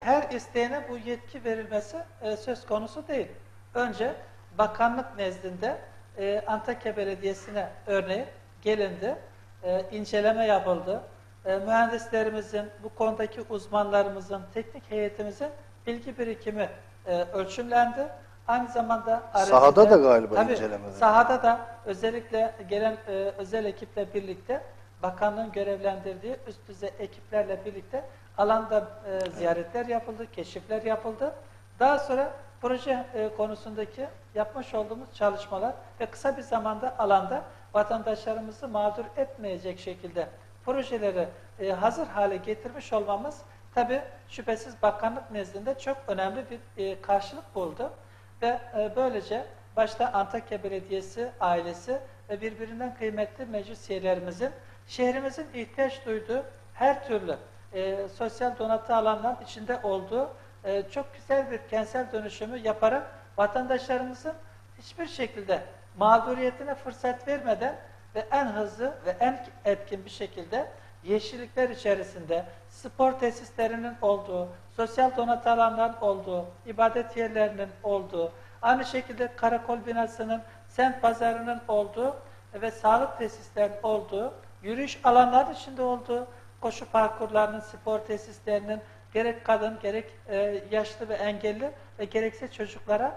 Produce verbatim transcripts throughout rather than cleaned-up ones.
Her isteyene bu yetki verilmesi e, söz konusu değil. Önce bakanlık nezdinde e, Antakya Belediyesi'ne örneğin gelindi, e, inceleme yapıldı. E, mühendislerimizin, bu konudaki uzmanlarımızın, teknik heyetimizin bilgi birikimi e, ölçümlendi. Aynı zamanda arazide, sahada da galiba tabii, inceleme. Sahada da özellikle gelen e, özel ekiple birlikte bakanlığın görevlendirdiği üst düzey ekiplerle birlikte alanda e, ziyaretler yapıldı, keşifler yapıldı. Daha sonra proje e, konusundaki yapmış olduğumuz çalışmalar ve kısa bir zamanda alanda vatandaşlarımızı mağdur etmeyecek şekilde projeleri e, hazır hale getirmiş olmamız tabii şüphesiz bakanlık nezdinde çok önemli bir e, karşılık buldu. Ve e, böylece başta Antakya Belediyesi ailesi ve birbirinden kıymetli meclis üyelerimizin şehrimizin ihtiyaç duyduğu her türlü e, sosyal donatı alanların içinde olduğu e, çok güzel bir kentsel dönüşümü yaparak vatandaşlarımızın hiçbir şekilde mağduriyetine fırsat vermeden ve en hızlı ve en etkin bir şekilde yeşillikler içerisinde spor tesislerinin olduğu, sosyal donatı alanların olduğu, ibadet yerlerinin olduğu, aynı şekilde karakol binasının, semt pazarının olduğu ve sağlık tesislerinin olduğu, yürüyüş alanları içinde olduğu, koşu parkurlarının, spor tesislerinin gerek kadın, gerek e, yaşlı ve engelli ve gerekse çocuklara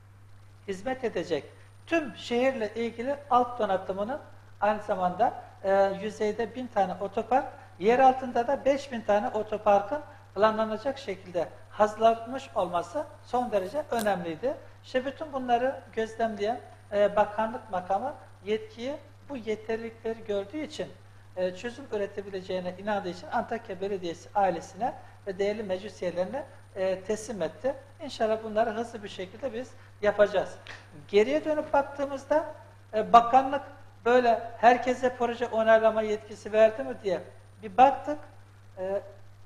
hizmet edecek tüm şehirle ilgili alt donatımının aynı zamanda e, yüzeyde bin tane otopark, yer altında da beş bin tane otoparkın planlanacak şekilde hazırlanmış olması son derece önemliydi. İşte bütün bunları gözlemleyen e, bakanlık makamı yetkiyi bu yeterlilikleri gördüğü için e, çözüm üretebileceğine inandığı için Antakya Belediyesi ailesine ve değerli meclis üyelerine e, teslim etti. İnşallah bunları hızlı bir şekilde biz yapacağız. Geriye dönüp baktığımızda e, bakanlık böyle herkese proje onaylama yetkisi verdi mi diye bir baktık. E,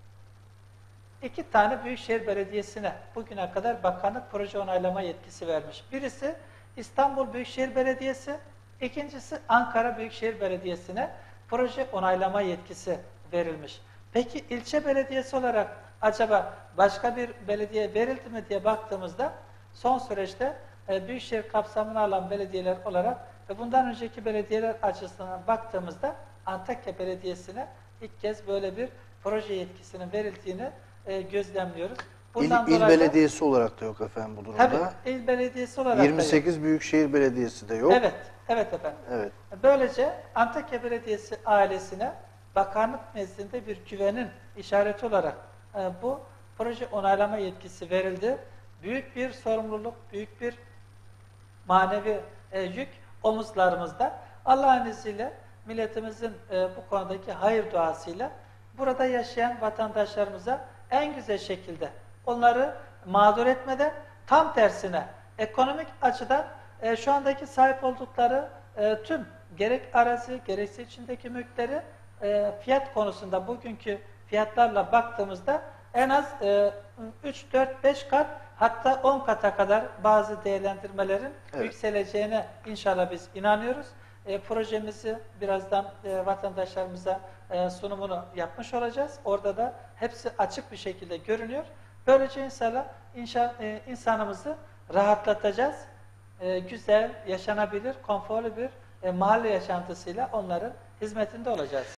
iki tane Büyükşehir Belediyesi'ne bugüne kadar bakanlık proje onaylama yetkisi vermiş. Birisi İstanbul Büyükşehir Belediyesi, ikincisi Ankara Büyükşehir Belediyesi'ne proje onaylama yetkisi verilmiş. Peki ilçe belediyesi olarak acaba başka bir belediye verildi mi diye baktığımızda son süreçte e, Büyükşehir kapsamını alan belediyeler olarak ve bundan önceki belediyeler açısından baktığımızda Antakya Belediyesi'ne ilk kez böyle bir proje yetkisinin verildiğini e, gözlemliyoruz. Bundan il, il belediyesi olarak da yok efendim bu durumda. Tabii, il belediyesi olarak yirmi sekiz Büyükşehir Belediyesi de yok. Evet, evet efendim. Evet. Böylece Antakya Belediyesi ailesine bakanlık nezdinde bir güvenin işareti olarak e, bu proje onaylama yetkisi verildi. Büyük bir sorumluluk, büyük bir manevi e, yük omuzlarımızda. Allah'ın izniyle milletimizin e, bu konudaki hayır duasıyla burada yaşayan vatandaşlarımıza en güzel şekilde onları mağdur etmeden tam tersine ekonomik açıdan e, şu andaki sahip oldukları e, tüm gerek arazi gerekse içindeki mülkleri e, fiyat konusunda bugünkü fiyatlarla baktığımızda en az e, üç dört beş kat hatta on kata kadar bazı değerlendirmelerin evet. yükseleceğine inşallah biz inanıyoruz. E, projemizi birazdan e, vatandaşlarımıza e, sunumunu yapmış olacağız. Orada da hepsi açık bir şekilde görünüyor. Böylece inşallah inşa, e, insanımızı rahatlatacağız. E, güzel, yaşanabilir, konforlu bir e, mahalle yaşantısıyla onların hizmetinde olacağız.